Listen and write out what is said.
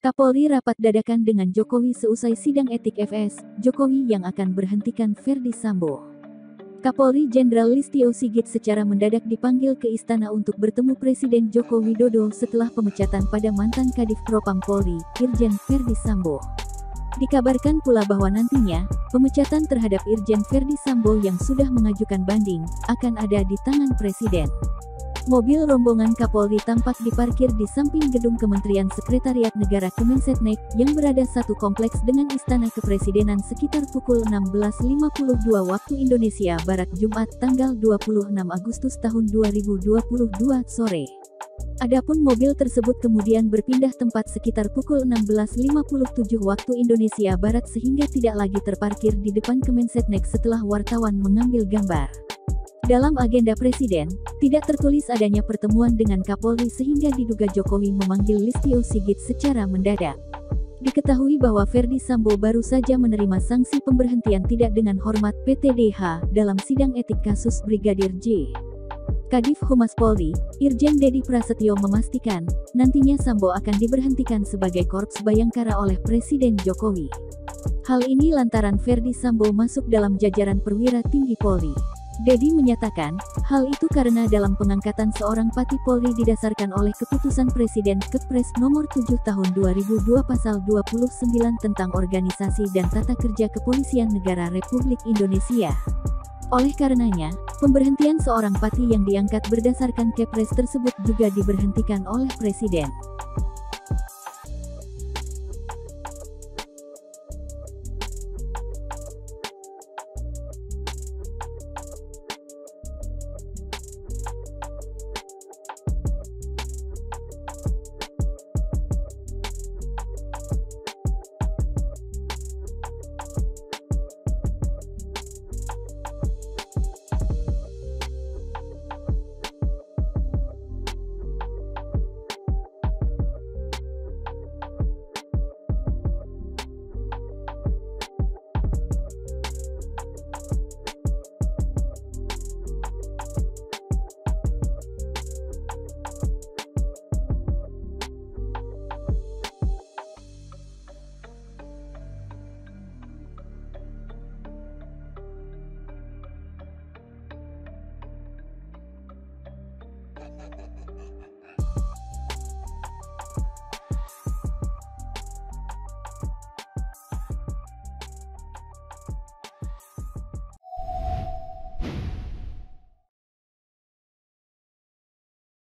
Kapolri rapat dadakan dengan Jokowi seusai sidang etik FS, Jokowi yang akan berhentikan Verdi Sambo. Kapolri Jenderal Listio Sigit secara mendadak dipanggil ke istana untuk bertemu Presiden Joko Widodo setelah pemecatan pada mantan Kadif Propam Polri, Irjen Verdi Sambo. Dikabarkan pula bahwa nantinya, pemecatan terhadap Irjen Verdi Sambo yang sudah mengajukan banding, akan ada di tangan Presiden. Mobil rombongan Kapolri tampak diparkir di samping gedung Kementerian Sekretariat Negara Kemensetnek yang berada satu kompleks dengan Istana Kepresidenan sekitar pukul 16.52 waktu Indonesia Barat Jumat tanggal 26 Agustus tahun 2022 sore. Adapun mobil tersebut kemudian berpindah tempat sekitar pukul 16.57 waktu Indonesia Barat sehingga tidak lagi terparkir di depan Kemensetnek setelah wartawan mengambil gambar. Dalam agenda Presiden, tidak tertulis adanya pertemuan dengan Kapolri sehingga diduga Jokowi memanggil Listio Sigit secara mendadak. Diketahui bahwa Verdi Sambo baru saja menerima sanksi pemberhentian tidak dengan hormat PTDH dalam sidang etik kasus Brigadir J. Kadif Humas Polri, Irjen Dedi Prasetyo memastikan, nantinya Sambo akan diberhentikan sebagai Korps Bayangkara oleh Presiden Jokowi. Hal ini lantaran Verdi Sambo masuk dalam jajaran perwira tinggi Polri. Dedi menyatakan, hal itu karena dalam pengangkatan seorang Pati Polri didasarkan oleh keputusan Presiden Kepres nomor 7 tahun 2002 pasal 29 tentang organisasi dan tata kerja Kepolisian Negara Republik Indonesia. Oleh karenanya, pemberhentian seorang Pati yang diangkat berdasarkan Kepres tersebut juga diberhentikan oleh Presiden.